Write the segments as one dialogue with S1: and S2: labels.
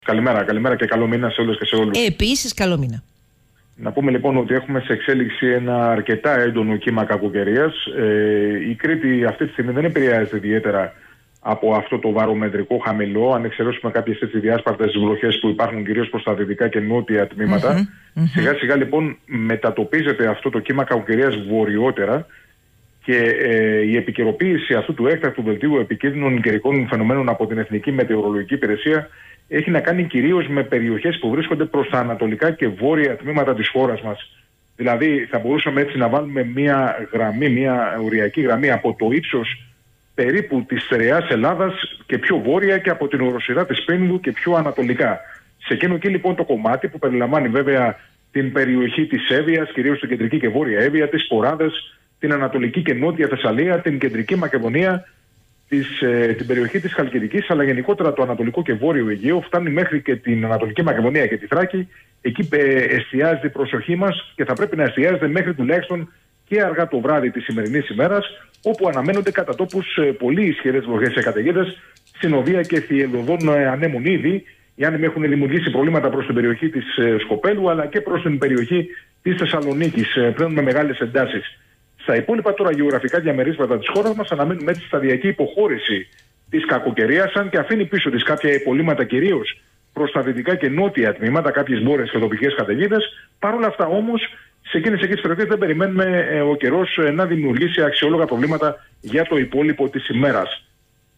S1: Καλημέρα και καλό μήνα σε όλες και σε όλους.
S2: Επίσης, καλό μήνα.
S1: Να πούμε λοιπόν ότι έχουμε σε εξέλιξη ένα αρκετά έντονο κύμα κακοκαιρίας. Η Κρήτη αυτή τη στιγμή δεν επηρεάζεται ιδιαίτερα από αυτό το βαρομετρικό χαμηλό, αν εξαιρέσουμε κάποιες έτσι διάσπαρτες βροχές που υπάρχουν κυρίως προς τα δυτικά και νότια τμήματα. Σιγά σιγά λοιπόν μετατοπίζεται αυτό το κύμα κακοκαιρίας βορειότερα και η επικαιροποίηση αυτού του έκτακτου δελτίου επικίνδυνων καιρικών φαινομένων από την Εθνική Μετεωρολογική Υπηρεσία έχει να κάνει κυρίως με περιοχές που βρίσκονται προς τα ανατολικά και βόρεια τμήματα της χώρας μας. Δηλαδή θα μπορούσαμε έτσι να βάλουμε μια οριακή γραμμή από το ύψος περίπου της στερεάς Ελλάδας και πιο βόρεια και από την οροσειρά της Πίνδου και πιο ανατολικά. Σε εκείνο εκεί λοιπόν το κομμάτι που περιλαμβάνει βέβαια την περιοχή της Εύβοιας, κυρίως την κεντρική και βόρεια Εύβοια, τις Ποράδες, την ανατολική και νότια Θεσσαλία, την κεντρική Μακεδονία, την περιοχή της Χαλκιδικής, αλλά γενικότερα το ανατολικό και βόρειο Αιγαίο, φτάνει μέχρι και την Ανατολική Μακεδονία και τη Θράκη. Εκεί εστιάζεται η προσοχή μας και θα πρέπει να εστιάζεται μέχρι τουλάχιστον και αργά το βράδυ της σημερινής ημέρας, όπου αναμένονται κατά τόπους πολύ ισχυρές βροχές και καταιγίδες, συνοδεία και θηελωδών ανέμων ήδη. Οι άνεμοι έχουν δημιουργήσει προβλήματα προς την περιοχή της Σκοπέλου, αλλά και προς την περιοχή της Θεσσαλονίκης, πλέον με μεγάλες εντάσεις. Στα υπόλοιπα τώρα γεωγραφικά διαμερίσματα της χώρας μας αναμένουμε έτσι σταδιακή υποχώρηση της κακοκαιρίας, αν και αφήνει πίσω της κάποια υπολείμματα κυρίως προς τα δυτικά και νότια τμήματα, κάποιες μπόρες και τοπικές καταιγίδες. Παρ' όλα αυτά όμως, σε εκείνες τις περιοχές δεν περιμένουμε ο καιρός να δημιουργήσει αξιόλογα προβλήματα για το υπόλοιπο της ημέρας.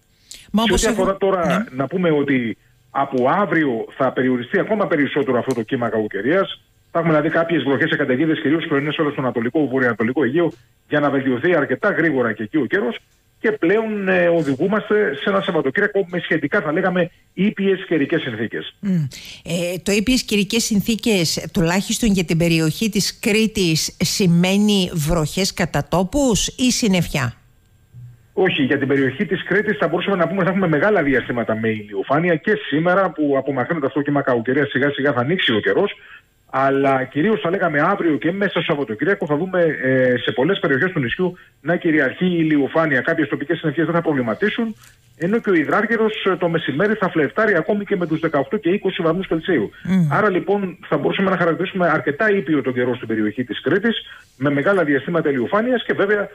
S1: Σε ό,τι αφορά τώρα να πούμε ότι από αύριο θα περιοριστεί ακόμα περισσότερο αυτό το κύμα κακοκαιρίας. Θα έχουμε δηλαδή κάποιες βροχές και καταιγίδες, κυρίως πρωινές ώρες στο ανατολικό βορειοανατολικό Αιγαίο, για να βελτιωθεί αρκετά γρήγορα και εκεί ο καιρός. Και πλέον οδηγούμαστε σε ένα Σαββατοκύριακο με σχετικά, θα λέγαμε, ήπιες καιρικές συνθήκες.
S2: Το ήπιες καιρικές συνθήκες, τουλάχιστον για την περιοχή της Κρήτης, σημαίνει βροχές κατά τόπους ή συννεφιά?
S1: Όχι, για την περιοχή της Κρήτης θα μπορούσαμε να πούμε ότι θα έχουμε μεγάλα διαστήματα με ηλιοφάνεια και σήμερα που απομακρύνεται αυτό το κύμα κακοκαιρίας, σιγά σιγά θα ανοίξει ο καιρός. Αλλά κυρίως θα λέγαμε αύριο και μέσα στο Σαββατοκύριακο θα δούμε σε πολλές περιοχές του νησιού να κυριαρχεί η ηλιοφάνεια. Κάποιες τοπικές συννεφιές δεν θα προβληματίσουν, ενώ και ο υδράργυρος το μεσημέρι θα φλερτάρει ακόμη και με τους 18 και 20 βαθμούς Κελσίου. Άρα λοιπόν θα μπορούσαμε να χαρακτηρίσουμε αρκετά ήπιο τον καιρό στην περιοχή της Κρήτης, με μεγάλα διαστήματα ηλιοφάνειας και βέβαια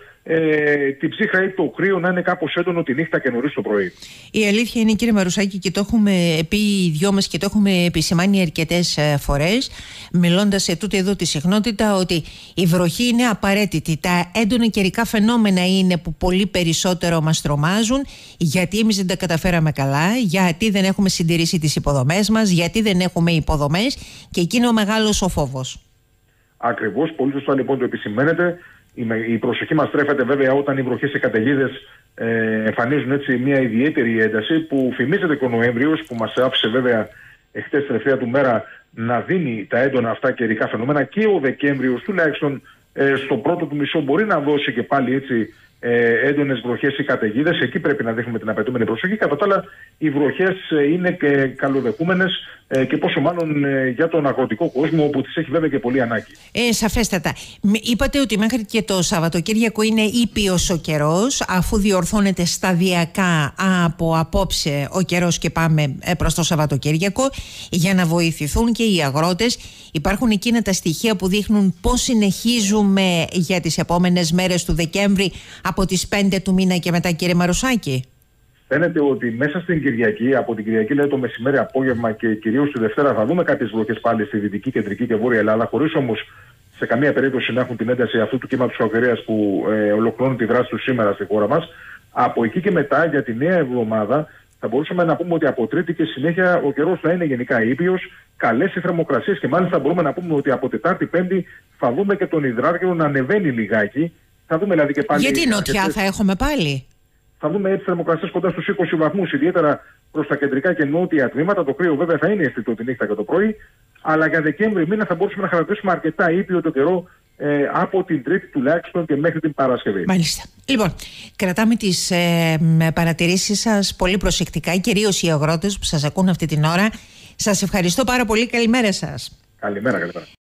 S1: την ψύχρα ή το κρύο να είναι κάπως έντονο τη νύχτα και νωρίς το πρωί.
S2: Η αλήθεια είναι, κύριε Μαρουσάκη, και το έχουμε πει οι δυο μας και το έχουμε επισημάνει αρκετές φορές, μιλώντας σε τούτη εδώ τη συχνότητα, ότι η βροχή είναι απαραίτητη. Τα έντονα καιρικά φαινόμενα είναι που πολύ περισσότερο μας τρομάζουν, γιατί εμείς δεν τα καταφέραμε καλά, γιατί δεν έχουμε συντηρήσει τις υποδομές μας, γιατί δεν έχουμε υποδομές, και εκεί είναι ο μεγάλος ο φόβος.
S1: Ακριβώς, πολύ σωστά λοιπόν το επισημαίνετε. Η προσοχή μας στρέφεται βέβαια όταν οι βροχές και καταιγίδες εμφανίζουν έτσι μια ιδιαίτερη ένταση, που φημίζεται και ο Νοέμβριος, που μας άφησε βέβαια εχθές τελευταία του μέρα να δίνει τα έντονα αυτά καιρικά φαινόμενα, και ο Δεκέμβριος τουλάχιστον στο πρώτο του μισό μπορεί να δώσει και πάλι έτσι έντονες βροχές ή καταιγίδες. Εκεί πρέπει να δείχνουμε την απαιτούμενη προσοχή. Κατά τα άλλα, οι βροχές είναι και καλοδεχούμενες και πόσο μάλλον για τον αγροτικό κόσμο, όπου τις έχει βέβαια και πολύ ανάγκη.
S2: Σαφέστατα. Είπατε ότι μέχρι και το Σαββατοκύριακο είναι ήπιος ο καιρός, αφού διορθώνεται σταδιακά από απόψε ο καιρός και πάμε προς το Σαββατοκύριακο, για να βοηθηθούν και οι αγρότες. Υπάρχουν εκείνα τα στοιχεία που δείχνουν πώς συνεχίζουμε για τις επόμενες μέρες του Δεκέμβρη από τις 5 του μήνα και μετά, κύριε Μαρουσάκη?
S1: Φαίνεται ότι μέσα στην Κυριακή, από την Κυριακή δηλαδή το μεσημέρι, απόγευμα και κυρίως τη Δευτέρα, θα δούμε κάποιες βροχές πάλι στη δυτική, κεντρική και βόρεια Ελλάδα, χωρίς όμως σε καμία περίπτωση να έχουν την ένταση αυτού του κύματος κακοκαιρίας που ολοκληρώνει τη δράση του σήμερα στη χώρα μας. Από εκεί και μετά, για τη νέα εβδομάδα, θα μπορούσαμε να πούμε ότι από Τρίτη και συνέχεια ο καιρός θα είναι γενικά ήπιος, καλές οι θερμοκρασίες, και μάλιστα μπορούμε να πούμε ότι από Τετάρτη, Πέμπτη θα δούμε και τον υδράργυρο να ανεβαίνει λιγάκι. Θα δούμε δηλαδή και πάλι.
S2: Γιατί νότια θα έχουμε πάλι?
S1: Θα δούμε έτσι θερμοκρασίες κοντά στους 20 βαθμούς, ιδιαίτερα προς τα κεντρικά και νότια τμήματα. Το κρύο βέβαια θα είναι αισθητό τη νύχτα και το πρωί, αλλά για Δεκέμβρη μήνα θα μπορούσαμε να χαρακτηρίσουμε αρκετά ήπιο το καιρό από την Τρίτη τουλάχιστον και μέχρι την Παρασκευή.
S2: Μάλιστα. Λοιπόν, κρατάμε τις παρατηρήσεις σας πολύ προσεκτικά, κυρίως οι αγρότες που σας ακούν αυτή την ώρα. Σας ευχαριστώ πάρα πολύ. Καλημέρα σας.
S1: Καλημέρα.